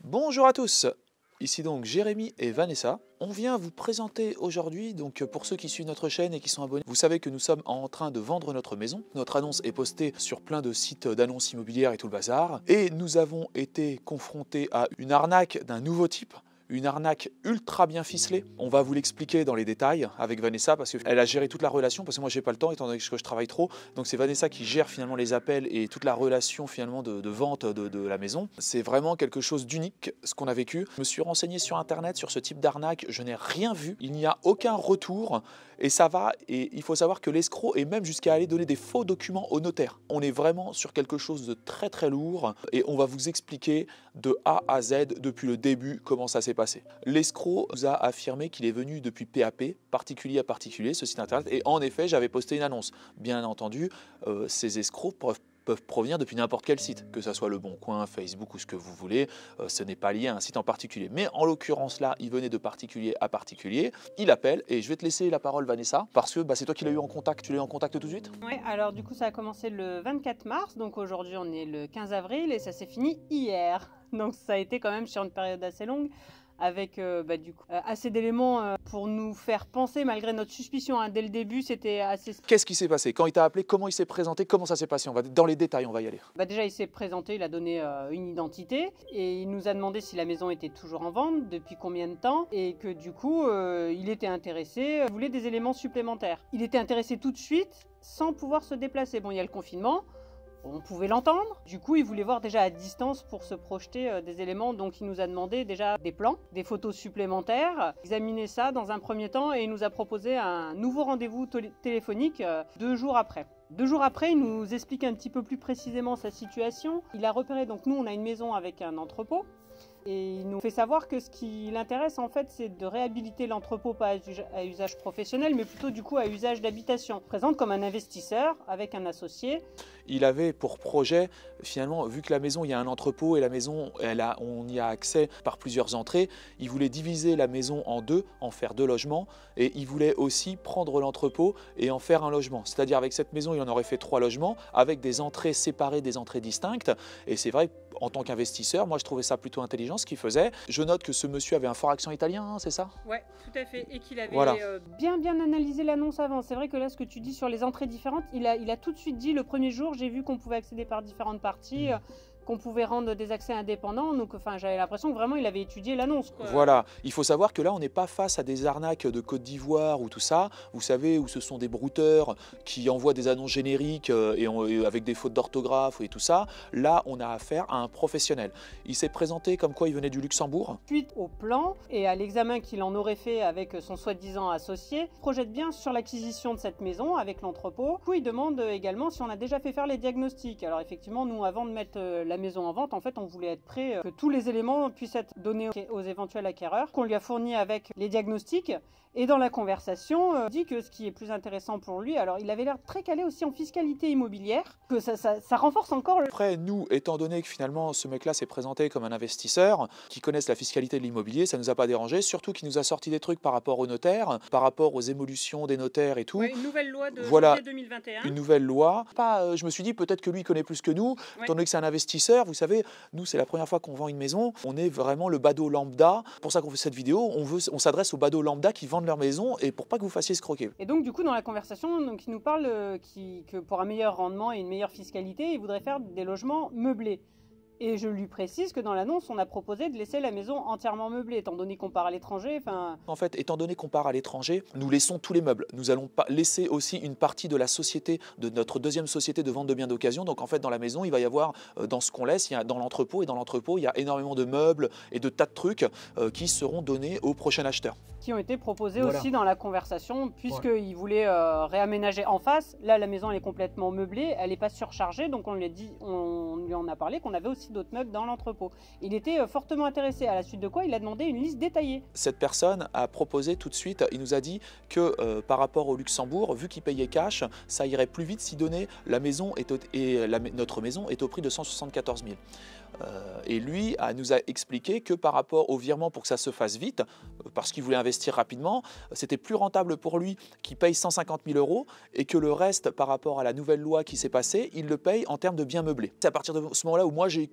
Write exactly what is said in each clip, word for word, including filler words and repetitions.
Bonjour à tous, ici donc Jérémy et Vanessa. On vient vous présenter aujourd'hui, donc pour ceux qui suivent notre chaîne et qui sont abonnés, vous savez que nous sommes en train de vendre notre maison. Notre annonce est postée sur plein de sites d'annonces immobilières et tout le bazar. Et nous avons été confrontés à une arnaque d'un nouveau type. Une arnaque ultra bien ficelée. On va vous l'expliquer dans les détails avec Vanessa parce qu'elle a géré toute la relation, parce que moi j'ai pas le temps étant donné que je travaille trop. Donc c'est Vanessa qui gère finalement les appels et toute la relation finalement de, de vente de, de la maison. C'est vraiment quelque chose d'unique ce qu'on a vécu. Je me suis renseigné sur internet sur ce type d'arnaque, je n'ai rien vu. Il n'y a aucun retour et ça va. Et il faut savoir que l'escroc est même jusqu'à aller donner des faux documents au notaire. On est vraiment sur quelque chose de très très lourd et on va vous expliquer de A à Z depuis le début comment ça s'est passé. L'escroc nous a affirmé qu'il est venu depuis P A P, particulier à particulier, ce site internet, et en effet j'avais posté une annonce. Bien entendu, euh, ces escrocs peuvent peuvent provenir depuis n'importe quel site, que ce soit Le Bon Coin, Facebook ou ce que vous voulez, euh, ce n'est pas lié à un site en particulier. Mais en l'occurrence là, il venait de particulier à particulier, il appelle, et je vais te laisser la parole Vanessa, parce que bah, c'est toi qui l'as eu en contact, tu l'as eu en contact tout de suite? Oui, alors du coup ça a commencé le vingt-quatre mars, donc aujourd'hui on est le quinze avril et ça s'est fini hier. Donc ça a été quand même sur une période assez longue, avec euh, bah, du coup, euh, assez d'éléments euh, pour nous faire penser, malgré notre suspicion, hein, dès le début, c'était assez... Qu'est-ce qui s'est passé? Quand il t'a appelé, comment il s'est présenté? Comment ça s'est passé? On va dans les détails, on va y aller. Bah, déjà, il s'est présenté, il a donné euh, une identité, et il nous a demandé si la maison était toujours en vente, depuis combien de temps, et que du coup, euh, il était intéressé, il voulait des éléments supplémentaires. Il était intéressé tout de suite, sans pouvoir se déplacer. Bon, il y a le confinement, on pouvait l'entendre. Du coup, il voulait voir déjà à distance pour se projeter euh, des éléments. Donc, il nous a demandé déjà des plans, des photos supplémentaires, examiner ça dans un premier temps et il nous a proposé un nouveau rendez-vous téléphonique euh, deux jours après. Deux jours après, il nous explique un petit peu plus précisément sa situation. Il a repéré, donc nous, on a une maison avec un entrepôt. Et il nous fait savoir que ce qui l'intéresse en fait, c'est de réhabiliter l'entrepôt pas à usage professionnel, mais plutôt du coup à usage d'habitation. Il présente comme un investisseur avec un associé. Il avait pour projet, finalement, vu que la maison, il y a un entrepôt et la maison, elle a, on y a accès par plusieurs entrées, il voulait diviser la maison en deux, en faire deux logements, et il voulait aussi prendre l'entrepôt et en faire un logement. C'est-à-dire avec cette maison, il en aurait fait trois logements, avec des entrées séparées, des entrées distinctes, et c'est vrai, en tant qu'investisseur, moi je trouvais ça plutôt intelligent ce qu'il faisait. Je note que ce monsieur avait un fort accent italien, hein, c'est ça? Ouais, tout à fait, et qu'il avait voilà. euh, bien bien analysé l'annonce avant. C'est vrai que là, ce que tu dis sur les entrées différentes, il a, il a tout de suite dit, le premier jour, j'ai vu qu'on pouvait accéder par différentes parties, euh, qu'on pouvait rendre des accès indépendants. Donc enfin, j'avais l'impression que vraiment il avait étudié l'annonce. Voilà, il faut savoir que là on n'est pas face à des arnaques de Côte d'Ivoire ou tout ça, vous savez, où ce sont des brouteurs qui envoient des annonces génériques et, on, et avec des fautes d'orthographe et tout ça. Là on a affaire à un professionnel. Il s'est présenté comme quoi il venait du Luxembourg. Suite au plan et à l'examen qu'il en aurait fait avec son soi-disant associé, il projette bien sur l'acquisition de cette maison avec l'entrepôt. Du coup il demande également si on a déjà fait faire les diagnostics. Alors effectivement nous, avant de mettre la maison en vente, en fait on voulait être prêt, que tous les éléments puissent être donnés aux éventuels acquéreurs, qu'on lui a fourni avec les diagnostics. Et dans la conversation, euh, dit que ce qui est plus intéressant pour lui, alors il avait l'air très calé aussi en fiscalité immobilière, que ça, ça, ça renforce encore le... Après, nous, étant donné que finalement ce mec-là s'est présenté comme un investisseur, qui connaisse la fiscalité de l'immobilier, ça ne nous a pas dérangé, surtout qu'il nous a sorti des trucs par rapport aux notaires, par rapport aux évolutions des notaires et tout. Ouais, une nouvelle loi de voilà, janvier deux mille vingt et un. Une nouvelle loi. Pas, euh, je me suis dit peut-être que lui connaît plus que nous, ouais. Étant donné que c'est un investisseur, vous savez, nous c'est la première fois qu'on vend une maison, on est vraiment le badaud lambda. Pour ça qu'on fait cette vidéo, on, veut, on s'adresse aux badauds lambda qui vendent leur maison et pour pas que vous fassiez escroquer. Et donc du coup dans la conversation, donc, il nous parle euh, qui, que pour un meilleur rendement et une meilleure fiscalité, il voudrait faire des logements meublés. Et je lui précise que dans l'annonce, on a proposé de laisser la maison entièrement meublée, étant donné qu'on part à l'étranger. Enfin... En fait, étant donné qu'on part à l'étranger, nous laissons tous les meubles. Nous allons pas laisser aussi une partie de la société, de notre deuxième société de vente de biens d'occasion. Donc en fait, dans la maison, il va y avoir, euh, dans ce qu'on laisse, il y a, dans l'entrepôt, et dans l'entrepôt, il y a énormément de meubles et de tas de trucs euh, qui seront donnés au prochain acheteur. Qui ont été proposés voilà. aussi dans la conversation, puisqu'il ouais. voulait euh, réaménager en face. Là, la maison, elle est complètement meublée, elle n'est pas surchargée, donc on lui a dit, on lui en a parlé qu'on avait aussi d'autres meubles dans l'entrepôt. Il était euh, fortement intéressé, à la suite de quoi il a demandé une liste détaillée. Cette personne a proposé tout de suite, il nous a dit que euh, par rapport au Luxembourg, vu qu'il payait cash, ça irait plus vite si donné la maison est au, et la, notre maison est au prix de cent soixante-quatorze mille. Euh, et lui a, nous a expliqué que par rapport au virement, pour que ça se fasse vite, parce qu'il voulait investir rapidement, c'était plus rentable pour lui qu'il paye cent cinquante mille euros et que le reste, par rapport à la nouvelle loi qui s'est passée, il le paye en termes de biens meublés. C'est à partir de ce moment-là où moi j'ai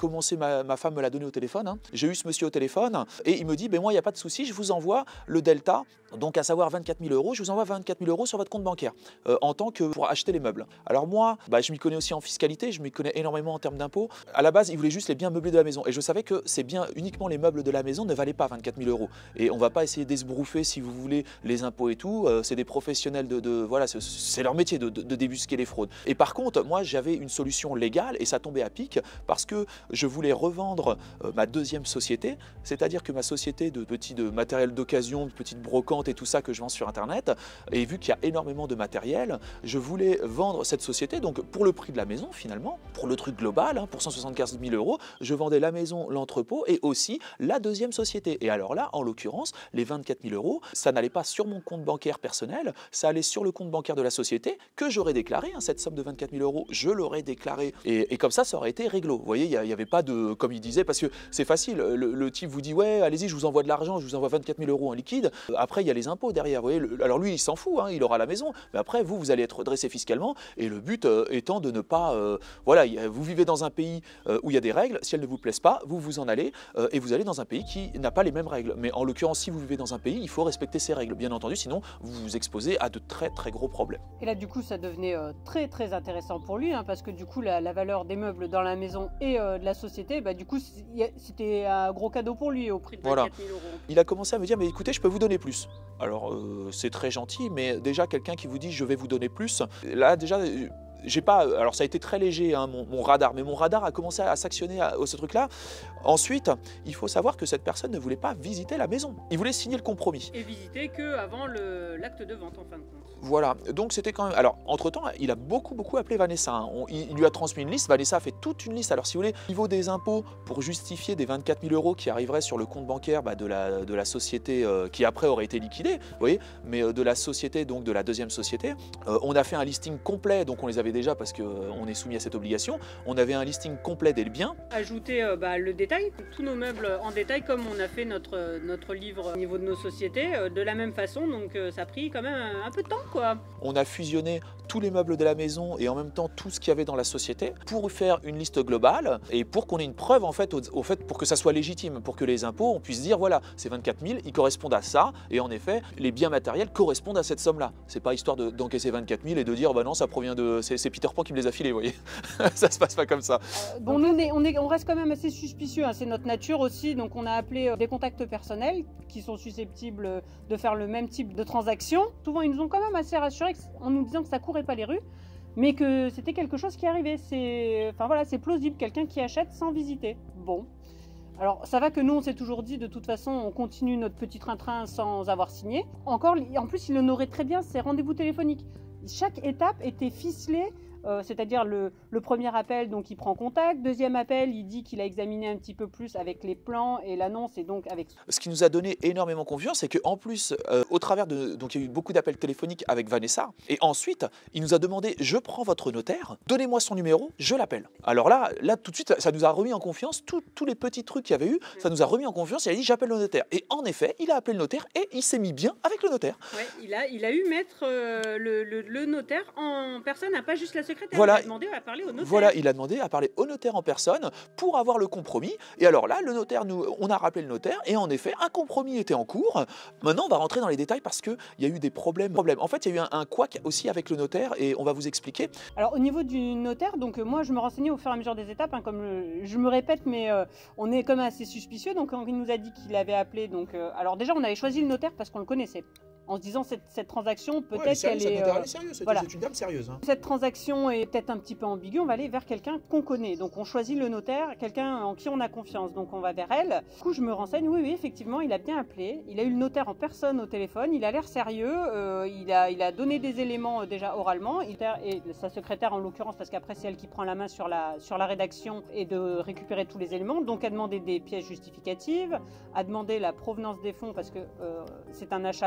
commencé, ma, ma femme me l'a donné au téléphone, hein. J'ai eu ce monsieur au téléphone et il me dit, ben moi, il n'y a pas de souci, je vous envoie le delta, donc à savoir vingt-quatre mille euros, je vous envoie vingt-quatre mille euros sur votre compte bancaire euh, en tant que pour acheter les meubles. Alors moi, bah, je m'y connais aussi en fiscalité, je m'y connais énormément en termes d'impôts. À la base, il voulait juste les biens meublés de la maison et je savais que ces biens, uniquement les meubles de la maison, ne valaient pas vingt-quatre mille euros. Et on va pas essayer d'esbrouffer, si vous voulez, les impôts et tout. Euh, c'est des professionnels de, de voilà, c'est leur métier de, de, de débusquer les fraudes. Et par contre, moi, j'avais une solution légale et ça tombait à pic parce que je voulais revendre euh, ma deuxième société, c'est-à-dire que ma société de petits de matériel d'occasion, de petites brocantes et tout ça que je vends sur Internet, et vu qu'il y a énormément de matériel, je voulais vendre cette société, donc pour le prix de la maison finalement, pour le truc global, hein, pour cent soixante-quinze mille euros, je vendais la maison, l'entrepôt et aussi la deuxième société. Et alors là, en l'occurrence, les vingt-quatre mille euros, ça n'allait pas sur mon compte bancaire personnel, ça allait sur le compte bancaire de la société que j'aurais déclaré, hein, cette somme de vingt-quatre mille euros, je l'aurais déclaré et, et comme ça, ça aurait été réglo. Vous voyez, il n'y avait pas de, comme il disait, parce que c'est facile, le, le type vous dit, ouais, allez-y, je vous envoie de l'argent, je vous envoie vingt-quatre mille euros en liquide, après il y a les impôts derrière, vous voyez, le, alors lui, il s'en fout, hein, il aura la maison, mais après, vous, vous allez être redressé fiscalement et le but euh, étant de ne pas, euh, voilà, vous vivez dans un pays euh, où il y a des règles, si elles ne vous plaisent pas, vous vous en allez euh, et vous allez dans un pays qui n'a pas les mêmes règles. Mais en l'occurrence, si vous vivez dans un pays, il faut respecter ces règles, bien entendu, sinon vous vous exposez à de très très gros problèmes. Et là, du coup, ça devenait euh, très très intéressant pour lui, hein, parce que du coup, la, la valeur des meubles dans la maison et euh, de la société, bah, du coup, c'était un gros cadeau pour lui au prix de vingt-quatre mille euros. Voilà. Il a commencé à me dire, mais écoutez, je peux vous donner plus. Alors, euh, c'est très gentil, mais déjà, quelqu'un qui vous dit, je vais vous donner plus, là, déjà... J'ai pas, alors ça a été très léger, hein, mon, mon radar, mais mon radar a commencé à s'actionner à, à ce truc-là. Ensuite, il faut savoir que cette personne ne voulait pas visiter la maison. Il voulait signer le compromis. Et visiter qu'avant l'acte de vente, en fin de compte. Voilà, donc c'était quand même... Alors, entre-temps, il a beaucoup, beaucoup appelé Vanessa. Hein. On, il, il lui a transmis une liste. Vanessa a fait toute une liste. Alors, si vous voulez, au niveau des impôts, pour justifier des vingt-quatre mille euros qui arriveraient sur le compte bancaire bah, de, la, de la société euh, qui après aurait été liquidée, vous voyez, mais euh, de la société, donc de la deuxième société, euh, on a fait un listing complet, donc on les avait déjà parce qu'on euh, est soumis à cette obligation. On avait un listing complet des biens. Ajouter euh, bah, le détail, tous nos meubles en détail, comme on a fait notre, notre livre au niveau de nos sociétés, euh, de la même façon, donc euh, ça a pris quand même un, un peu de temps, quoi. On a fusionné tous les meubles de la maison et en même temps tout ce qu'il y avait dans la société pour faire une liste globale et pour qu'on ait une preuve en fait, au, au fait pour que ça soit légitime, pour que les impôts on puisse dire voilà c'est vingt-quatre mille, ils correspondent à ça et en effet les biens matériels correspondent à cette somme là. C'est pas histoire d'encaisser de, vingt-quatre mille et de dire bah non ça provient de c'est Peter Pan qui me les a filés, vous voyez. Ça se passe pas comme ça. Euh, bon nous on, est, on, est, on reste quand même assez suspicieux, hein. C'est notre nature aussi, donc on a appelé euh, des contacts personnels qui sont susceptibles de faire le même type de transaction. Souvent ils nous ont quand même assez rassurés en nous disant que ça courait pas les rues, mais que c'était quelque chose qui arrivait. C'est enfin, voilà, c'est plausible, quelqu'un qui achète sans visiter. Bon, alors ça va que nous on s'est toujours dit de toute façon on continue notre petit train-train sans avoir signé. Encore, en plus il honorait très bien ses rendez-vous téléphoniques. Chaque étape était ficelée. Euh, c'est-à-dire le, le premier appel, donc il prend contact, deuxième appel, il dit qu'il a examiné un petit peu plus avec les plans et l'annonce et donc avec... Ce qui nous a donné énormément confiance, c'est qu'en plus, euh, au travers de... Donc il y a eu beaucoup d'appels téléphoniques avec Vanessa, et ensuite, il nous a demandé, je prends votre notaire, donnez-moi son numéro, je l'appelle. Alors là, là, tout de suite, ça nous a remis en confiance, tous les petits trucs qu'il y avait eu, ça nous a remis en confiance, il a dit, j'appelle le notaire. Et en effet, il a appelé le notaire et il s'est mis bien avec le notaire. Ouais, il a, il a eu mettre euh, le, le, le notaire en personne, n'a pas juste la secrétaire. Voilà. Il a demandé à parler au notaire. Voilà, il a demandé à parler au notaire en personne pour avoir le compromis. Et alors là, le notaire, nous, on a rappelé le notaire et en effet, un compromis était en cours. Maintenant, on va rentrer dans les détails parce qu'il y a eu des problèmes. problèmes. En fait, il y a eu un, un couac aussi avec le notaire et on va vous expliquer. Alors, au niveau du notaire, donc moi, je me renseignais au fur et à mesure des étapes. Hein, comme je, je me répète, mais euh, on est quand même assez suspicieux. Donc, quand il nous a dit qu'il avait appelé, donc, euh, alors déjà, on avait choisi le notaire parce qu'on le connaissait. En se disant cette, cette transaction peut-être ouais, qu'elle est, euh, est sérieuse, voilà. C'est une dame sérieuse. Hein. Cette transaction est peut-être un petit peu ambiguë, on va aller vers quelqu'un qu'on connaît. Donc on choisit le notaire, quelqu'un en qui on a confiance. Donc on va vers elle. Du coup je me renseigne, oui oui effectivement il a bien appelé, il a eu le notaire en personne au téléphone, il a l'air sérieux, euh, il, a, il a donné des éléments euh, déjà oralement. Il, et sa secrétaire en l'occurrence, parce qu'après c'est elle qui prend la main sur la, sur la rédaction et de récupérer tous les éléments. Donc a demandé des pièces justificatives, a demandé la provenance des fonds parce que euh, c'est un achat comptant.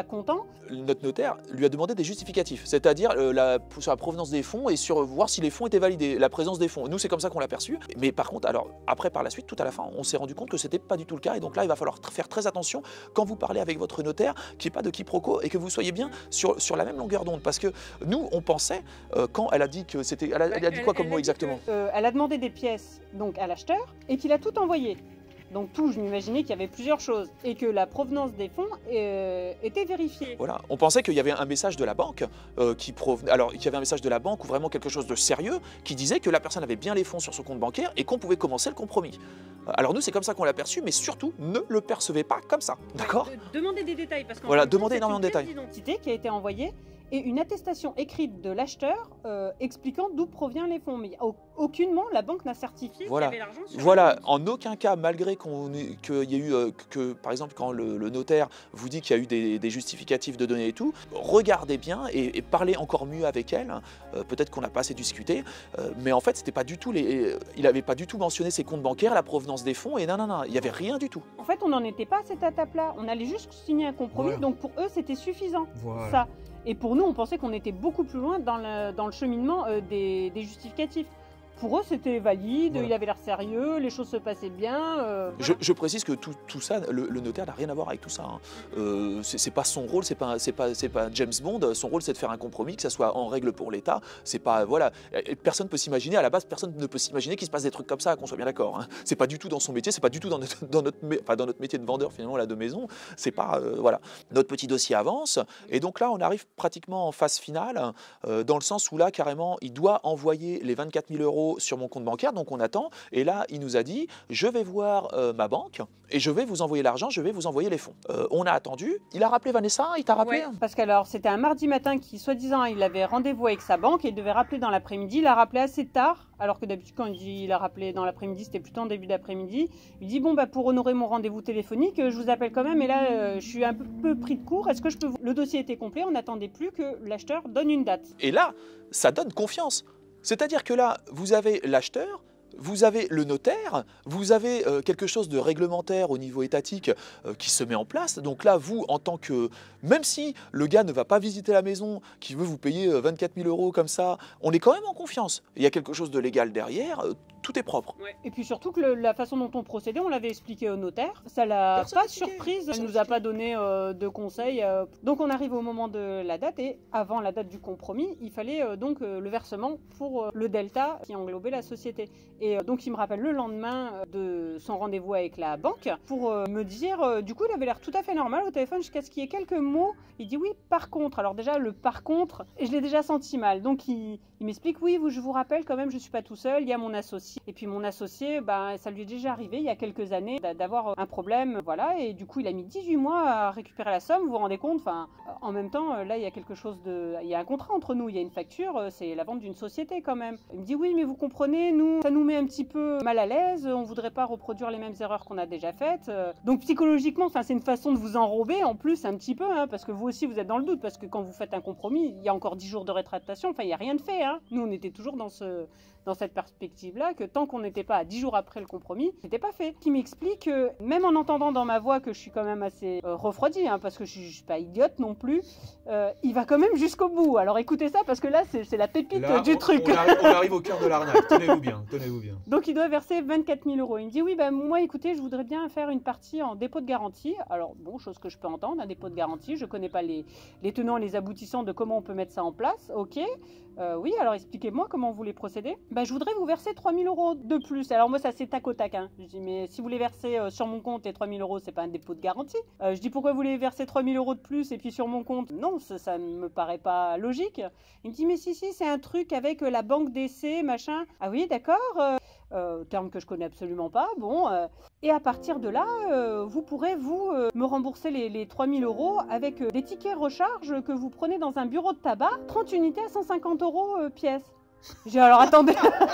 Notre notaire lui a demandé des justificatifs, c'est-à-dire euh, la, sur la provenance des fonds et sur voir si les fonds étaient validés, la présence des fonds. Nous, c'est comme ça qu'on l'a perçu. Mais par contre, alors après, par la suite, tout à la fin, on s'est rendu compte que c'était pas du tout le cas. Et donc là, il va falloir faire très attention quand vous parlez avec votre notaire, qu'il n'y ait pas de quiproquo et que vous soyez bien sur, sur la même longueur d'onde. Parce que nous, on pensait, euh, quand elle a dit que c'était... Elle, elle a dit quoi comme elle, mot elle exactement que, euh, Elle a demandé des pièces donc, à l'acheteur et qu'il a tout envoyé. Donc tout, je m'imaginais qu'il y avait plusieurs choses et que la provenance des fonds euh, était vérifiée. Voilà, on pensait qu'il y avait un message de la banque euh, qui provenait, alors qu'il y avait un message de la banque ou vraiment quelque chose de sérieux qui disait que la personne avait bien les fonds sur son compte bancaire et qu'on pouvait commencer le compromis. Alors nous, c'est comme ça qu'on l'a perçu, mais surtout, ne le percevez pas comme ça, d'accord? de, Demandez des détails parce qu'en voilà, fait, demandez énormément de détails. C'est une pièce d'identité qui a été envoyée et une attestation écrite de l'acheteur euh, expliquant d'où proviennent les fonds. Mais aucunement la banque n'a certifié voilà. qu'il y avait l'argent sur Voilà, la banque. En aucun cas, malgré qu'on qu'il y ait eu, euh, que par exemple, quand le, le notaire vous dit qu'il y a eu des, des justificatifs de données et tout, regardez bien et, et parlez encore mieux avec elle. Euh, Peut-être qu'on n'a pas assez discuté, euh, mais en fait, c'était pas du tout les, il n'avait pas du tout mentionné ses comptes bancaires, la provenance des fonds, et non, non, non, il n'y avait rien du tout. En fait, on n'en était pas à cette étape-là. On allait juste signer un compromis, Voilà. donc pour eux, c'était suffisant. Voilà. Ça. Et pour nous, on pensait qu'on était beaucoup plus loin dans le, dans le cheminement euh, des, des justificatifs. Pour eux, c'était valide, Voilà. il avait l'air sérieux, les choses se passaient bien. Euh, Je, je précise que tout, tout ça, le, le notaire n'a rien à voir avec tout ça. Hein. Euh, c'est pas son rôle, c'est pas, c'est pas, c'est pas James Bond. Son rôle, c'est de faire un compromis, que ça soit en règle pour l'État. C'est pas, voilà, personne peut s'imaginer. À la base, personne ne peut s'imaginer qu'il se passe des trucs comme ça. Qu'on soit bien d'accord. Hein. C'est pas du tout dans son métier, c'est pas du tout dans notre, dans notre, enfin, dans notre métier de vendeur finalement là de maison. C'est pas, euh, voilà. Notre petit dossier avance et donc là, on arrive pratiquement en phase finale, euh, dans le sens où là, carrément, il doit envoyer les vingt-quatre mille euros sur mon compte bancaire, donc on attend. Et là, il nous a dit, je vais voir euh, ma banque et je vais vous envoyer l'argent, je vais vous envoyer les fonds. Euh, on a attendu. Il a rappelé Vanessa, il t'a rappelé? Ouais, parce qu'alors, c'était un mardi matin qui, soi-disant, il avait rendez-vous avec sa banque et il devait rappeler dans l'après-midi. Il a rappelé assez tard, alors que d'habitude, quand il dit il a rappelé dans l'après-midi, c'était plutôt en début d'après-midi. Il dit, bon, bah, pour honorer mon rendez-vous téléphonique, je vous appelle quand même, et là, euh, je suis un peu, peu pris de court. Est-ce que je peux vous... Le dossier était complet, on n'attendait plus que l'acheteur donne une date. Et là, ça donne confiance. C'est-à-dire que là, vous avez l'acheteur, vous avez le notaire, vous avez euh, quelque chose de réglementaire au niveau étatique euh, qui se met en place. Donc là, vous, en tant que... Même si le gars ne va pas visiter la maison, qui veut vous payer euh, vingt-quatre mille euros comme ça, on est quand même en confiance. Il y a quelque chose de légal derrière, euh, tout est propre. Ouais. Et puis surtout que le, la façon dont on procédait, on l'avait expliqué au notaire. Ça l'a Personne pas expliqué. surprise, Personne il nous a expliqué. pas donné euh, de conseils. Euh. Donc on arrive au moment de la date et avant la date du compromis, il fallait euh, donc euh, le versement pour euh, le delta qui englobait la société. Et euh, donc il me rappelle le lendemain euh, de son rendez-vous avec la banque pour euh, me dire, euh, du coup il avait l'air tout à fait normal au téléphone jusqu'à ce qu'il y ait quelques mots. Il dit oui, par contre. Alors déjà le par contre, je l'ai déjà senti mal. Donc il, il m'explique oui, vous, je vous rappelle quand même, je suis pas tout seul, il y a mon associé. Et puis mon associé, bah, ça lui est déjà arrivé il y a quelques années d'avoir un problème, voilà. Et du coup il a mis dix-huit mois à récupérer la somme. Vous vous rendez compte? Enfin, en même temps, là il y a quelque chose de, il y a un contrat entre nous, il y a une facture, c'est la vente d'une société quand même. Il me dit oui, mais vous comprenez, nous, ça nous met un petit peu mal à l'aise. On voudrait pas reproduire les mêmes erreurs qu'on a déjà faites. Donc psychologiquement, enfin c'est une façon de vous enrober en plus un petit peu, hein, parce que vous aussi vous êtes dans le doute, parce que quand vous faites un compromis, il y a encore dix jours de rétractation, enfin il n'y a rien de fait. Hein. Nous on était toujours dans, ce, dans cette perspective-là, que tant qu'on n'était pas à dix jours après le compromis, c'était pas fait. Qui m'explique que même en entendant dans ma voix que je suis quand même assez euh, refroidie, hein, parce que je, je suis pas idiote non plus, euh, il va quand même jusqu'au bout. Alors écoutez ça, parce que là c'est la pépite Là, du on, truc. On arrive, on arrive au cœur de l'arnaque. Tenez-vous bien, tenez-vous bien. Donc il doit verser vingt-quatre mille euros. Il me dit oui, ben moi écoutez, je voudrais bien faire une partie en dépôt de garantie. Alors bon, chose que je peux entendre, un dépôt de garantie, je connais pas les, les tenants, les aboutissants de comment on peut mettre ça en place. Ok, euh, oui, alors expliquez-moi comment vous voulez procéder. Ben je voudrais vous verser trois mille euros de plus. Alors moi ça c'est tac au tac. Hein. Je dis mais si vous les versez euh, sur mon compte et trois mille euros, c'est pas un dépôt de garantie. Euh, je dis pourquoi vous voulez verser trois mille euros de plus et puis sur mon compte? Non, ça, ça me paraît pas logique. Il me dit mais si si, c'est un truc avec euh, la banque d'essai, machin. Ah oui, d'accord. Euh, Euh, terme que je connais absolument pas, bon, euh, et à partir de là, euh, vous pourrez, vous, euh, me rembourser les, les trois mille euros avec euh, des tickets recharge que vous prenez dans un bureau de tabac, trente unités à cent cinquante euros euh, pièce. J'ai alors, attendez,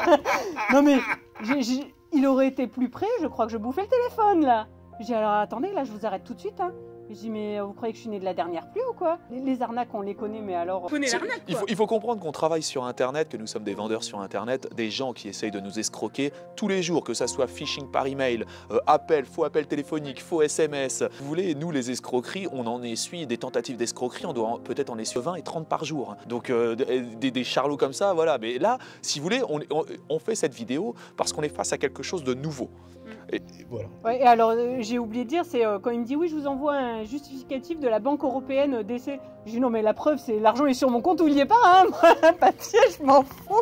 non mais, j'ai, j'ai, il aurait été plus près, je crois que je bouffais le téléphone, là. J'ai alors, attendez, là, je vous arrête tout de suite, hein. Je dis mais vous croyez que je suis né de la dernière pluie ou quoi? les, les arnaques on les connaît mais alors... On connaît l'arnaque il faut, il faut comprendre qu'on travaille sur internet, que nous sommes des vendeurs sur internet, des gens qui essayent de nous escroquer tous les jours, que ça soit phishing par email, euh, appel, faux appel téléphonique, faux S M S. Vous voulez, nous les escroqueries, on en essuie des tentatives d'escroquerie, on doit peut-être en essuyer vingt et trente par jour. Donc euh, des, des charlots comme ça, voilà. Mais là, si vous voulez, on, on, on fait cette vidéo parce qu'on est face à quelque chose de nouveau. Et, et voilà. Ouais, et alors euh, j'ai oublié de dire, c'est euh, quand il me dit oui, je vous envoie un justificatif de la Banque européenne d'essai. Je dis non, mais la preuve, c'est l'argent est sur mon compte ou il y est pas, hein. Moi, un papier, je m'en fous.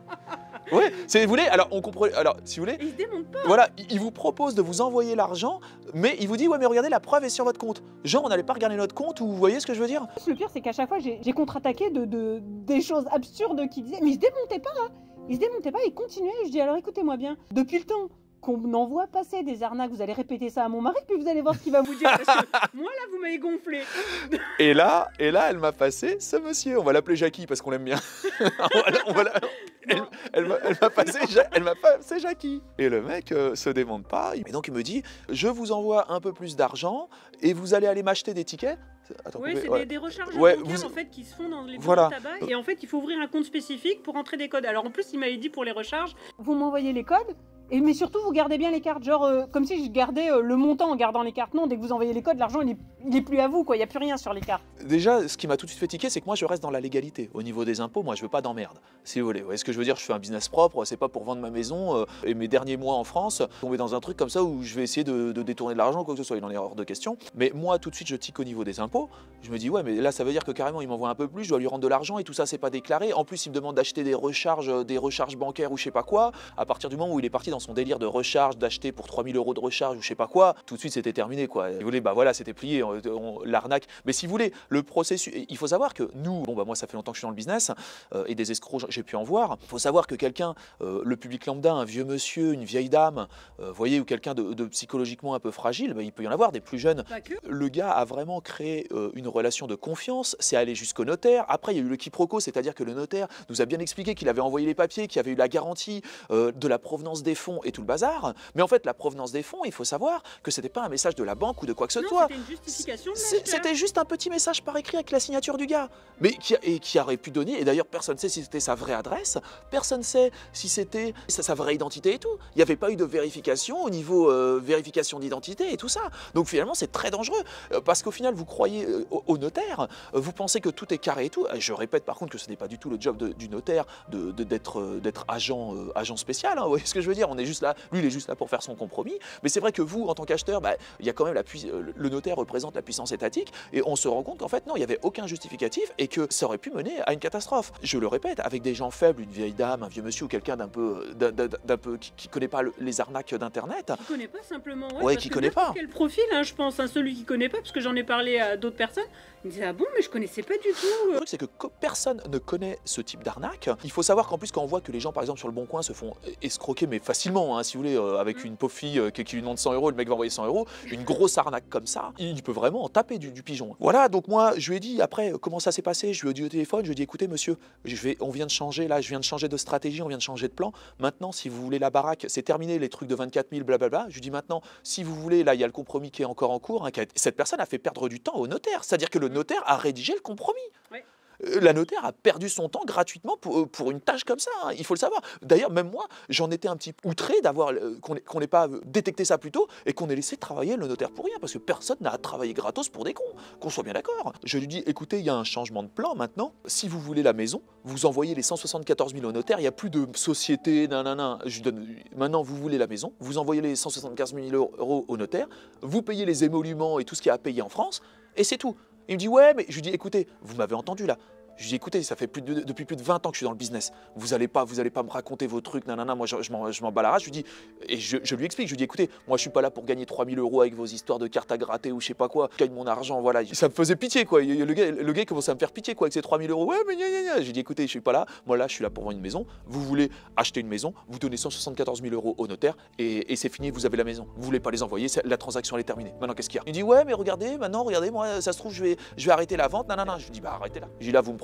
Ouais, si vous voulez, alors on comprend. Alors, si vous voulez, il se démonte pas. Voilà, il, il vous propose de vous envoyer l'argent, mais il vous dit ouais, mais regardez, la preuve est sur votre compte. Genre, on n'allait pas regarder notre compte, ou vous voyez ce que je veux dire? Le pire, c'est qu'à chaque fois, j'ai contre-attaqué de, de des choses absurdes qu'il disait, mais il se démontait pas, hein. Il se démontait pas, il continuait. Je dis alors écoutez-moi bien, depuis le temps qu'on envoie passer des arnaques, vous allez répéter ça à mon mari, puis vous allez voir ce qu'il va vous dire. Parce que moi là, vous m'avez gonflé. Et là, et là, elle m'a passé ce monsieur. On va l'appeler Jackie parce qu'on l'aime bien. on va, on va la... Elle, elle m'a elle m'a passé, elle m'a passé Jackie. Et le mec euh, se démonte pas. Et donc il me dit, je vous envoie un peu plus d'argent et vous allez aller m'acheter des tickets. Attends, oui, c'est ouais. des, des recharges ouais, bancaires vous... en fait qui se font dans les voilà. de tabac et en fait il faut ouvrir un compte spécifique pour entrer des codes. Alors en plus il m'avait dit pour les recharges, vous m'envoyez les codes. Et mais surtout, vous gardez bien les cartes, genre euh, comme si je gardais euh, le montant en gardant les cartes. Non, dès que vous envoyez les codes, l'argent il, il est plus à vous, quoi. Il n'y a plus rien sur les cartes. Déjà, ce qui m'a tout de suite fait tiquer, c'est que moi je reste dans la légalité. Au niveau des impôts, moi je veux pas d'emmerde, si vous voulez. Vous voyez ce que je veux dire? Je fais un business propre, c'est pas pour vendre ma maison. Euh, et mes derniers mois en France, tomber dans un truc comme ça où je vais essayer de, de détourner de l'argent, quoi que ce soit, il en est hors de question. Mais moi, tout de suite, je tique au niveau des impôts. Je me dis, ouais, mais là, ça veut dire que carrément, il m'envoie un peu plus, je dois lui rendre de l'argent et tout ça, c'est pas déclaré. En plus, il me demande d'acheter des recharges, des recharges bancaires ou je sais pas quoi. À partir du moment où il est parti dans son délire de recharge, d'acheter pour trois mille euros de recharge ou je sais pas quoi, tout de suite c'était terminé quoi. Vous voulez, bah voilà, c'était plié, l'arnaque. Mais si vous voulez, le processus, il faut savoir que nous, bon bah moi ça fait longtemps que je suis dans le business euh, et des escrocs j'ai pu en voir. Il faut savoir que quelqu'un, euh, le public lambda, un vieux monsieur, une vieille dame, euh, voyez, ou quelqu'un de, de psychologiquement un peu fragile, bah, il peut y en avoir des plus jeunes. Le gars a vraiment créé euh, une relation de confiance, c'est allé jusqu'au notaire. Après il y a eu le quiproquo, c'est-à-dire que le notaire nous a bien expliqué qu'il avait envoyé les papiers, qu'il y avait eu la garantie euh, de la provenance des fonds et tout le bazar. Mais en fait, la provenance des fonds, il faut savoir que c'était pas un message de la banque ou de quoi que ce soit. C'était une justification de C'était juste un petit message par écrit avec la signature du gars. Mais qui, a, et qui aurait pu donner, et d'ailleurs personne ne sait si c'était sa vraie adresse, personne ne sait si c'était sa, sa vraie identité et tout. Il n'y avait pas eu de vérification au niveau euh, vérification d'identité et tout ça. Donc finalement, c'est très dangereux. Euh, parce qu'au final, vous croyez euh, au, au notaire, euh, vous pensez que tout est carré et tout. Et je répète par contre que ce n'est pas du tout le job de, du notaire d'être de, d'être euh, d'être agent, euh, agent spécial. Hein, vous voyez ce que je veux dire? On est juste là, lui il est juste là pour faire son compromis. Mais c'est vrai que vous, en tant qu'acheteur, bah, il y a quand même la puissance, le notaire représente la puissance étatique et on se rend compte qu'en fait non, il n'y avait aucun justificatif et que ça aurait pu mener à une catastrophe. Je le répète, avec des gens faibles, une vieille dame, un vieux monsieur ou quelqu'un d'un peu, d'un peu qui ne connaît pas le, les arnaques d'internet. Qui connaît pas simplement. Ouais, ouais parce qui que connaît pas. Quel profil, hein, je pense, hein, celui qui connaît pas, parce que j'en ai parlé à d'autres personnes. Il me disait ah bon, mais je connaissais pas du tout. Le truc c'est que personne ne connaît ce type d'arnaque. Il faut savoir qu'en plus quand on voit que les gens par exemple sur le Bon Coin se font escroquer mais facilement, hein, si vous voulez, euh, avec mmh. une pauvre fille euh, qui, qui lui demande cent euros, le mec va envoyer cent euros, une grosse arnaque comme ça, il peut vraiment en taper du, du pigeon. Voilà, donc moi je lui ai dit après comment ça s'est passé, je lui ai dit au téléphone, je lui ai dit écoutez monsieur, je vais, on vient de changer là, je viens de changer de stratégie, on vient de changer de plan. Maintenant si vous voulez la baraque, c'est terminé les trucs de vingt-quatre mille blablabla. Je lui dis maintenant si vous voulez, là il y a le compromis qui est encore en cours, hein, qui a, cette personne a fait perdre du temps au notaire, c'est-à-dire que le notaire a rédigé le compromis. Ouais. La notaire a perdu son temps gratuitement pour, pour une tâche comme ça, hein, il faut le savoir. D'ailleurs, même moi, j'en étais un petit peu outré d'avoir qu'on qu'on n'ait pas détecté ça plus tôt et qu'on ait laissé travailler le notaire pour rien, parce que personne n'a travaillé gratos pour des cons, qu'on soit bien d'accord. Je lui dis, écoutez, il y a un changement de plan maintenant. Si vous voulez la maison, vous envoyez les cent soixante-quatorze mille au notaire, il n'y a plus de société, nanana. Je lui donne, maintenant, vous voulez la maison, vous envoyez les cent soixante-quinze mille euros au notaire, vous payez les émoluments et tout ce qu'il y a à payer en France, et c'est tout. Il me dit ouais, mais je lui dis écoutez, vous m'avez entendu là. Je lui dis écoutez, ça fait plus de, depuis plus de vingt ans que je suis dans le business. Vous allez pas, vous allez pas me raconter vos trucs, nanana. Moi, je, je m'en bats la race. Je lui dis et je, je lui explique. Je lui dis écoutez, moi, je suis pas là pour gagner trois mille euros avec vos histoires de cartes à gratter ou je sais pas quoi. Je gagne mon argent, voilà. Ça me faisait pitié quoi. Le gars, le gars commençait à me faire pitié quoi avec ses trois mille euros. Ouais, mais gna gna gna. J'ai dit écoutez, je suis pas là. Moi là, je suis là pour vendre une maison. Vous voulez acheter une maison, vous donnez cent soixante-quatorze mille euros au notaire et, et c'est fini. Vous avez la maison. Vous voulez pas les envoyer, la transaction elle est terminée. Maintenant qu'est-ce qu'il y a? Il dit ouais, mais regardez, maintenant regardez, moi ça se trouve je vais, je vais arrêter la vente. Nanana. Je lui dis bah arrêtez là. Je dis là vous me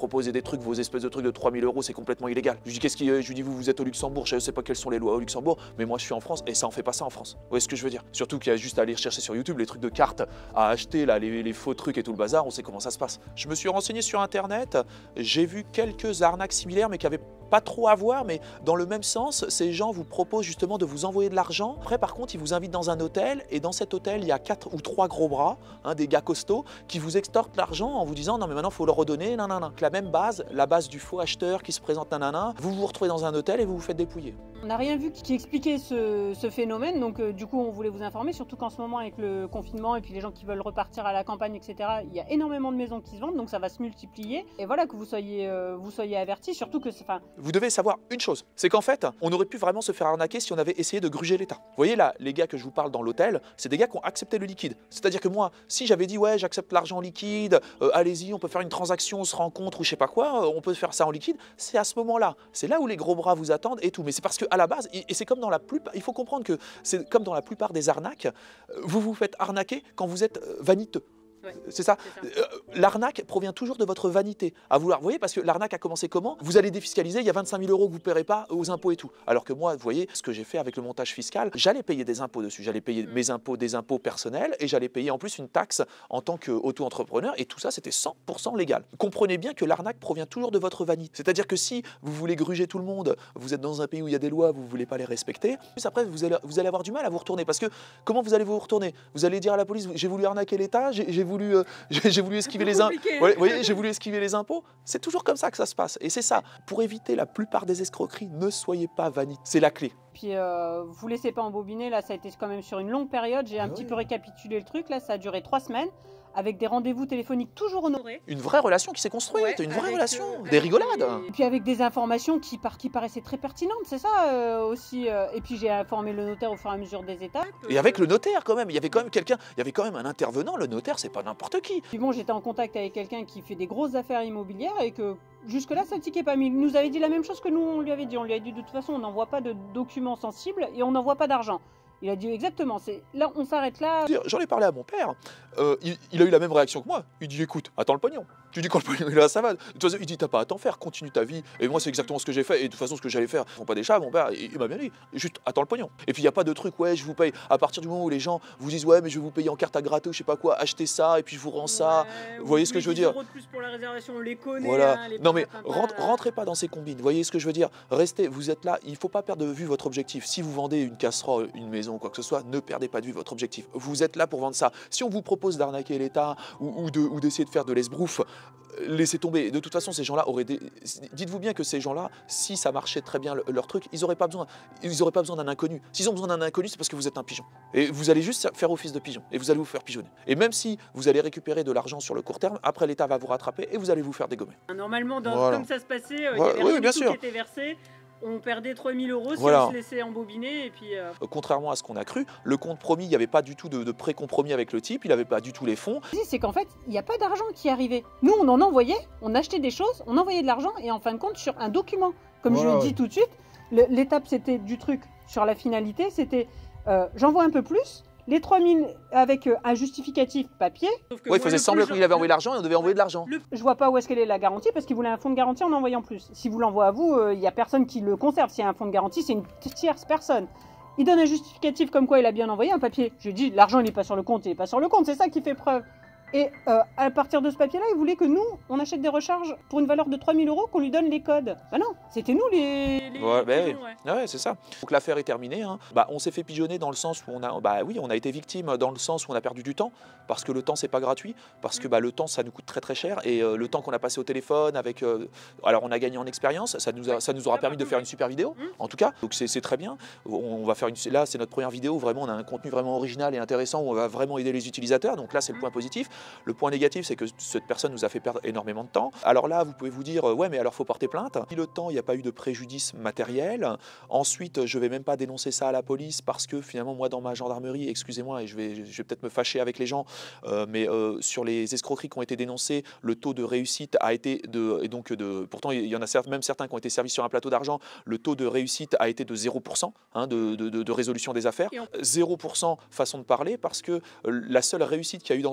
proposez des trucs, vos espèces de trucs de trois mille euros, c'est complètement illégal. Je lui dis, qu'est-ce qui, je lui dis, vous, vous êtes au Luxembourg, je sais pas quelles sont les lois au Luxembourg, mais moi je suis en France et ça en fait pas ça en France. Vous voyez ce que je veux dire? Surtout qu'il y a juste à aller chercher sur YouTube les trucs de cartes à acheter, là, les, les faux trucs et tout le bazar, on sait comment ça se passe. Je me suis renseigné sur internet, j'ai vu quelques arnaques similaires mais qui avaient pas trop à voir, mais dans le même sens, ces gens vous proposent justement de vous envoyer de l'argent. Après, par contre, ils vous invitent dans un hôtel et dans cet hôtel, il y a quatre ou trois gros bras, hein, des gars costauds, qui vous extorquent l'argent en vous disant non mais maintenant il faut le redonner, nanana. La même base, la base du faux acheteur qui se présente, nanana, vous vous retrouvez dans un hôtel et vous vous faites dépouiller. On n'a rien vu qui expliquait ce, ce phénomène, donc euh, du coup on voulait vous informer, surtout qu'en ce moment avec le confinement et puis les gens qui veulent repartir à la campagne, et cetera, il y a énormément de maisons qui se vendent, donc ça va se multiplier. Et voilà, que vous soyez, euh, vous soyez avertis, surtout que c'est... Vous devez savoir une chose, c'est qu'en fait, on aurait pu vraiment se faire arnaquer si on avait essayé de gruger l'État. Vous voyez là, les gars que je vous parle dans l'hôtel, c'est des gars qui ont accepté le liquide. C'est-à-dire que moi, si j'avais dit ouais, j'accepte l'argent liquide, euh, allez-y, on peut faire une transaction, on se rencontre ou je sais pas quoi, euh, on peut faire ça en liquide, c'est à ce moment-là. C'est là où les gros bras vous attendent et tout. Mais c'est parce qu'à la base, et c'est comme dans la plupart, il faut comprendre que c'est comme dans la plupart des arnaques, vous vous faites arnaquer quand vous êtes euh, vaniteux. Ouais, c'est ça, ça. euh, l'arnaque provient toujours de votre vanité. À vouloir, vous voyez, parce que l'arnaque a commencé comment? Vous allez défiscaliser, il y a vingt-cinq mille euros que vous ne paierez pas aux impôts et tout. Alors que moi, vous voyez, ce que j'ai fait avec le montage fiscal, j'allais payer des impôts dessus. J'allais payer mes impôts, des impôts personnels, et j'allais payer en plus une taxe en tant qu'auto-entrepreneur, et tout ça, c'était cent pour cent légal. Comprenez bien que l'arnaque provient toujours de votre vanité. C'est-à-dire que si vous voulez gruger tout le monde, vous êtes dans un pays où il y a des lois, vous ne voulez pas les respecter, plus après, vous allez, vous allez avoir du mal à vous retourner. Parce que comment vous allez vous retourner? Vous allez dire à la police, j'ai voulu arnaquer l'État, j'ai voulu... Euh, j'ai voulu esquiver les impôts. Ouais, voyez, j'ai voulu esquiver les impôts. C'est toujours comme ça que ça se passe. Et c'est ça. Pour éviter la plupart des escroqueries, ne soyez pas vaniteux. C'est la clé. Puis euh, vous laissez pas embobiner. Là, ça a été quand même sur une longue période. J'ai un Ah petit oui. peu récapitulé le truc. Là, ça a duré trois semaines. Avec des rendez-vous téléphoniques toujours honorés. Une vraie relation qui s'est construite, Ouais, une vraie avec, relation, euh, des rigolades. Et puis avec des informations qui, par, qui paraissaient très pertinentes, c'est ça euh, aussi. euh. Et puis j'ai informé le notaire au fur et à mesure des étapes. Et avec le notaire quand même, il y avait quand même quelqu'un, il y avait quand même un intervenant. Le notaire, c'est pas n'importe qui. Puis bon, j'étais en contact avec quelqu'un qui fait des grosses affaires immobilières et que jusque-là, ça ne tiquait pas. Mais il nous avait dit la même chose que nous, on lui avait dit. On lui a dit de toute façon, on n'envoie pas de documents sensibles et on n'envoie pas d'argent. Il a dit exactement, c'est là, on s'arrête là. J'en ai parlé à mon père, euh, il, il a eu la même réaction que moi. Il dit écoute, attends le pognon. Tu dis quand le pognon est là, ça va. De toute façon, il dit t'as pas à t'en faire, continue ta vie. Et moi, c'est exactement ce que j'ai fait. Et de toute façon, ce que j'allais faire, ils font pas des chats, mon père, il, il m'a bien dit. Juste attends le pognon. Et puis il y a pas de truc, ouais, je vous paye. À partir du moment où les gens vous disent ouais, mais je vais vous payer en carte à gratter, je sais pas quoi, achetez ça et puis je vous rends ça. Ouais, Vous voyez ce que je veux dire? dix euros de plus pour la réservation, on les connaît. Voilà. Hein, les Non mais papapapa, rentre- là. rentrez pas dans ces combines. Vous voyez ce que je veux dire? Restez, vous êtes là. Il faut pas perdre de vue votre objectif. Si vous vendez une casserole, une maison, quoi que ce soit, ne perdez pas de vue votre objectif. Vous êtes là pour vendre ça. Si on vous propose d'arnaquer l'État ou, ou de- ou d'essayer de faire de l'esbrouf, laissez tomber. De toute façon, ces gens-là auraient des... Dites-vous bien que ces gens-là, si ça marchait très bien le- leur truc, ils n'auraient pas besoin, ils auraient pas besoin d'un inconnu. S'ils ont besoin d'un inconnu, c'est parce que vous êtes un pigeon. Et vous allez juste faire office de pigeon. Et vous allez vous faire pigeonner. Et même si vous allez récupérer de l'argent sur le court terme, après l'État va vous rattraper et vous allez vous faire dégommer. Normalement, dans, Voilà. comme ça se passait, euh, il Ouais, y avait oui, rien bien du tout sûr. qui était versé. On perdait trois mille euros si Voilà. on se laissait embobiner. Et puis, euh, Euh, Contrairement à ce qu'on a cru, le compte promis, il n'y avait pas du tout de, de pré-compromis avec le type, il n'avait pas du tout les fonds. C'est qu'en fait, il n'y a pas d'argent qui arrivait. Nous, on en envoyait, on achetait des choses, on envoyait de l'argent et en fin de compte, sur un document. Comme Voilà, je le dis ouais. tout de suite, le- l'étape c'était du truc sur la finalité, c'était euh, j'envoie un peu plus, les trois mille avec euh, un justificatif papier. sauf que Ouais, il moi, faisait le semblant plus- qu'il avait envoyé l'argent et on devait envoyer de l'argent. Le- Je vois pas où est-ce qu'elle est la garantie parce qu'il voulait un fonds de garantie en envoyant plus. Si vous l'envoie à vous, il n'y a personne qui le conserve. S'il y a un fonds de garantie, c'est une tierce personne. Il donne un justificatif comme quoi il a bien envoyé un papier. Je lui dis l'argent il n'est pas sur le compte, il n'est pas sur le compte, c'est ça qui fait preuve. Et euh, à partir de ce papier-là, il voulait que nous, on achète des recharges pour une valeur de trois mille euros, qu'on lui donne les codes. Bah non, c'était nous les... les- les Ouais, bah pigeons, oui. ouais. Ouais, c'est ça. Donc l'affaire est terminée. Hein. Bah, on s'est fait pigeonner dans le sens où on a, bah oui, on a été victime dans le sens où on a perdu du temps parce que le temps c'est pas gratuit, parce que bah, le temps ça nous coûte très très cher et euh, le temps qu'on a passé au téléphone avec, euh, alors on a gagné en expérience, ça nous a, ça nous aura Ah, permis de partout, faire ouais. une super vidéo. Mm. En tout cas, donc c'est c'est très bien. On va faire une, là c'est notre première vidéo où vraiment on a un contenu vraiment original et intéressant où on va vraiment aider les utilisateurs. Donc là c'est le point positif. Le point négatif c'est que cette personne nous a fait perdre énormément de temps. Alors là vous pouvez vous dire euh, ouais mais alors faut porter plainte. Si le temps il n'y a pas eu de préjudice matériel. Ensuite, je vais même pas dénoncer ça à la police parce que finalement, moi, dans ma gendarmerie, excusez-moi, et je vais, je vais peut-être me fâcher avec les gens, euh, mais euh, sur les escroqueries qui ont été dénoncées, le taux de réussite a été de, et donc de, pourtant il y en a certes, même certains qui ont été servis sur un plateau d'argent, le taux de réussite a été de zéro pour cent hein, de, de, de, de résolution des affaires, Et on- zéro pour cent façon de parler parce que euh, la seule réussite qu'il y a eu dans une escroquerie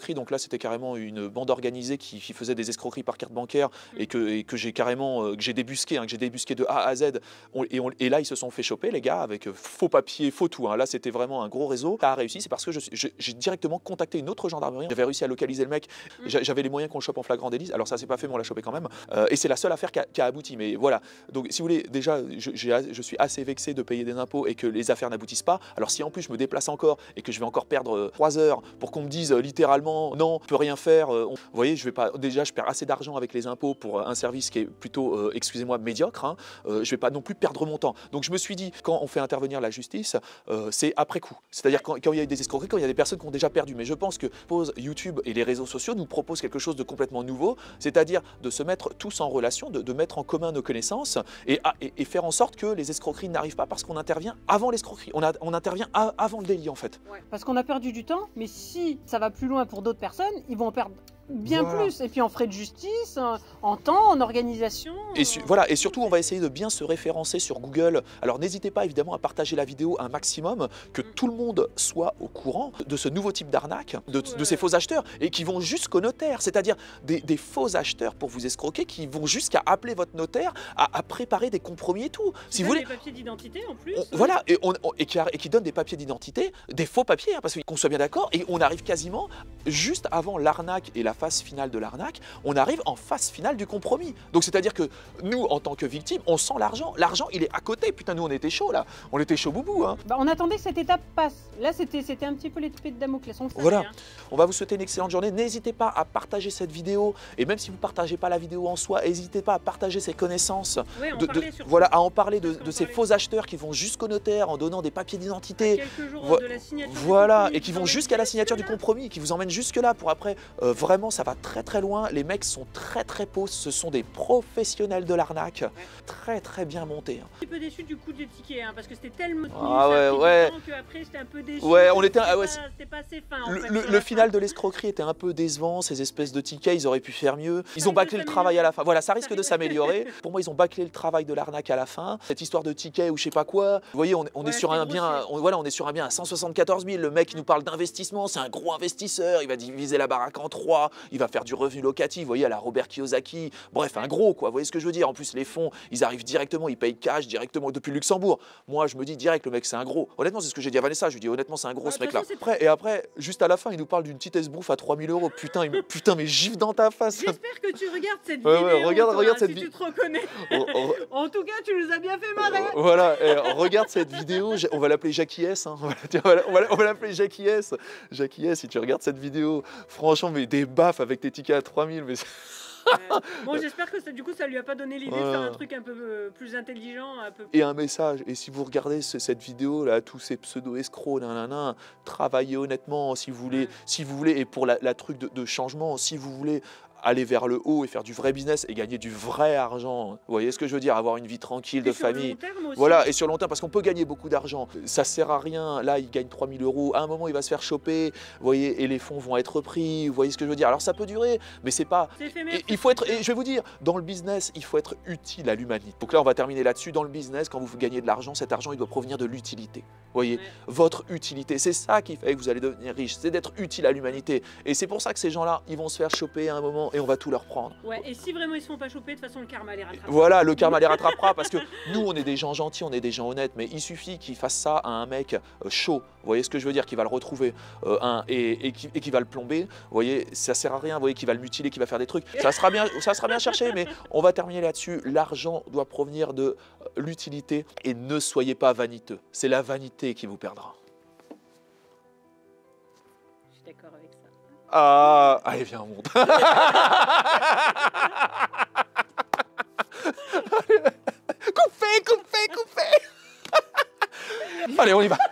escroquerie. Donc là, c'était carrément une bande organisée qui, qui faisait des escroqueries par carte bancaire et que, et que j'ai carrément euh, que j'ai débusqué, hein, que j'ai débusqué de A à Z. On, et, on, et là, ils se sont fait choper, les gars, avec faux papiers, faux tout. Hein. Là, c'était vraiment un gros réseau. Ça a réussi, c'est parce que j'ai directement contacté une autre gendarmerie. J'avais réussi à localiser le mec. J'avais les moyens qu'on le chope en flagrant délit. Alors ça, c'est pas fait, mais on l'a chopé quand même. Euh, et c'est la seule affaire qui a, qui a abouti. Mais voilà. Donc, si vous voulez, déjà, je, je suis assez vexé de payer des impôts et que les affaires n'aboutissent pas. Alors, si en plus je me déplace encore et que je vais encore perdre trois heures pour qu'on me dise euh, littéralement non, on peut rien faire. Euh, on... Vous voyez, je vais pas. Déjà, je perds assez d'argent avec les impôts pour un service qui est plutôt, euh, excusez-moi, médiocre. Hein. Euh, je vais pas non plus perdre mon temps. Donc, je me suis dit, quand on fait intervenir la justice, euh, c'est après coup. C'est-à-dire quand, quand il y a eu des escroqueries, quand il y a des personnes qui ont déjà perdu. Mais je pense que pose YouTube et les réseaux sociaux nous proposent quelque chose de complètement nouveau, c'est-à-dire de se mettre tous en relation, de, de mettre en commun nos connaissances et, et, et faire en sorte que les escroqueries n'arrivent pas parce qu'on intervient avant l'escroquerie. On, a, on intervient à, avant le délit en fait. Ouais. Parce qu'on a perdu du temps, mais si ça va plus loin pour d'autres personnes, ils vont en perdre bien voilà. plus. Et puis en frais de justice, en temps, en organisation. Et su voilà. Et surtout, on va essayer de bien se référencer sur Google. Alors n'hésitez pas évidemment à partager la vidéo un maximum, que mmh. tout le monde soit au courant de ce nouveau type d'arnaque, de, ouais. de ces faux acheteurs, et qui vont jusqu'au notaire. C'est-à-dire des, des faux acheteurs pour vous escroquer, qui vont jusqu'à appeler votre notaire à, à préparer des compromis et tout. Si vous voulez. Des papiers d'identité en plus. On, voilà. Et, on, on, et, qui a, et qui donne des papiers d'identité, des faux papiers, hein, parce qu'on soit bien d'accord. Et on arrive quasiment juste avant l'arnaque et la phase finale de l'arnaque, on arrive en phase finale du compromis. Donc c'est-à-dire que nous, en tant que victimes, on sent l'argent. L'argent, il est à côté. Putain, nous, on était chaud là. On était chaud boubou. Hein. Bah, on attendait que cette étape passe. Là, c'était un petit peu l'épée de Damoclès. On voilà. Hein. On va vous souhaiter une excellente journée. N'hésitez pas à partager cette vidéo. Et même si vous ne partagez pas la vidéo en soi, n'hésitez pas à partager ses connaissances. Oui, de, de, voilà, à en parler de, de ces faux acheteurs qui vont jusqu'au notaire en donnant des papiers d'identité. Vo de la signature voilà. Et qui vont jusqu'à la signature du compromis, qui vous emmènent jusque-là pour après. Euh, vraiment, ça va très très loin. Les mecs sont très très pauvres, ce sont des professionnels de l'arnaque, ouais. très très bien montés. Un petit peu déçu du coup des tickets, hein, parce que c'était tellement ah ouais, ouais. qu'après j'étais un peu déçu. Ouais, on était, ah ouais, pas, pas assez fin. En le, fait, le, le final de l'escroquerie était un peu décevant, ces espèces de tickets, ils auraient pu faire mieux. Ils ça ont bâclé le travail à la fin. Voilà, ça risque de s'améliorer. Pour moi, ils ont bâclé le travail de l'arnaque à la fin. Cette histoire de tickets ou je sais pas quoi. Vous voyez, on, on ouais, est sur un bien, on, voilà, on est sur un bien à cent soixante-quatorze mille. Le mec, il nous parle d'investissement, c'est un gros investisseur. Il va diviser la baraque en trois. Il va faire du revenu locatif. Vous voyez, à la Robert Kiyosaki. Bref, un gros quoi. Vous voyez ce que je veux dire? En plus, les fonds, ils arrivent directement, ils payent cash directement depuis Luxembourg. Moi, je me dis direct, le mec, c'est un gros. Honnêtement, c'est ce que j'ai dit à Vanessa. Je lui dis honnêtement, c'est un gros ah, ce mec-là. Après, et après, juste à la fin, il nous parle d'une petite esbrouffe à trois mille euros. Putain, il me... putain, mais gifle dans ta face. J'espère que tu regardes cette ouais, vidéo. Ouais, regarde, toi, regarde si cette tu te reconnais. Oh, oh. En tout cas, tu nous as bien fait marrer. Voilà, et regarde cette vidéo. On va l'appeler Jackie S. Hein. On va l'appeler Jackie S. Jackie S. Si tu regardes cette vidéo, franchement, mais des baffes avec tes tickets à trois mille. Mais Ouais. Bon, j'espère que ça, du coup, ça lui a pas donné l'idée ouais. de faire un truc un peu euh, plus intelligent. Un peu plus... Et un message. Et si vous regardez ce, cette vidéo là, tous ces pseudo escrocs, nanana, travaillez honnêtement si vous voulez, ouais. si vous voulez, et pour la, la truc de, de changement, si vous voulez aller vers le haut et faire du vrai business et gagner du vrai argent. Vous voyez ce que je veux dire? Avoir une vie tranquille de famille. Voilà, et sur long terme, parce qu'on peut gagner beaucoup d'argent. Ça sert à rien. Là, il gagne trois mille euros. À un moment, il va se faire choper. Vous voyez, et les fonds vont être repris. Vous voyez ce que je veux dire? Alors, ça peut durer, mais c'est pas. Et, il faut être. Et je vais vous dire, dans le business, il faut être utile à l'humanité. Donc là, on va terminer là-dessus. Dans le business, quand vous gagnez de l'argent, cet argent, il doit provenir de l'utilité. Vous voyez, ouais. votre utilité. C'est ça qui fait que vous allez devenir riche. C'est d'être utile à l'humanité. Et c'est pour ça que ces gens-là, ils vont se faire choper à un moment et on va tout leur prendre. Ouais, et si vraiment ils se font pas choper, de toute façon le karma les rattrapera. Voilà, le karma les rattrapera parce que nous on est des gens gentils, on est des gens honnêtes, mais il suffit qu'ils fassent ça à un mec euh, chaud, vous voyez ce que je veux dire, qui va le retrouver euh, un, et, et, qui, et qui va le plomber, vous voyez, ça sert à rien, vous voyez, qui va le mutiler, qui va faire des trucs, ça sera bien, ça sera bien cherché, mais on va terminer là-dessus. L'argent doit provenir de l'utilité et ne soyez pas vaniteux, c'est la vanité qui vous perdra. Je suis d'accord avec ça. Ah, allez, viens, on monte. Coupez, coupez, coupez. Allez, on y va.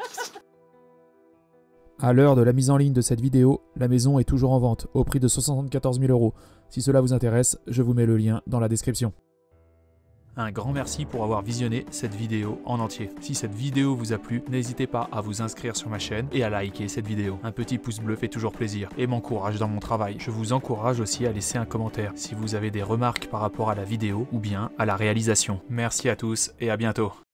À l'heure de la mise en ligne de cette vidéo, la maison est toujours en vente au prix de soixante-quatorze mille euros. Si cela vous intéresse, je vous mets le lien dans la description. Un grand merci pour avoir visionné cette vidéo en entier. Si cette vidéo vous a plu, n'hésitez pas à vous inscrire sur ma chaîne et à liker cette vidéo. Un petit pouce bleu fait toujours plaisir et m'encourage dans mon travail. Je vous encourage aussi à laisser un commentaire si vous avez des remarques par rapport à la vidéo ou bien à la réalisation. Merci à tous et à bientôt.